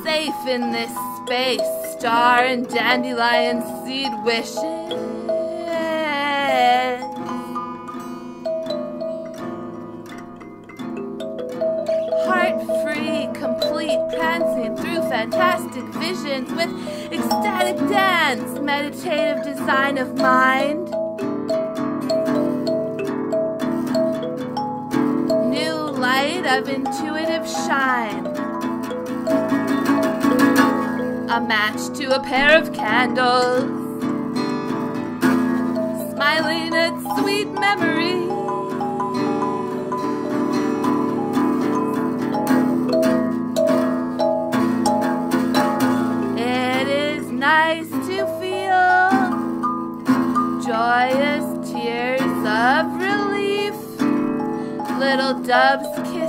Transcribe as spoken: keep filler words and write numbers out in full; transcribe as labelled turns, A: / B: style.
A: safe in this space, star and dandelion seed wishes. Heart-free, complete, prancing through fantastic visions with ecstatic dance, meditative design of mind. New light of intuitive shine. A match to a pair of candles, smiling at sweet memories. It is nice to feel joyous tears of relief, little doves kiss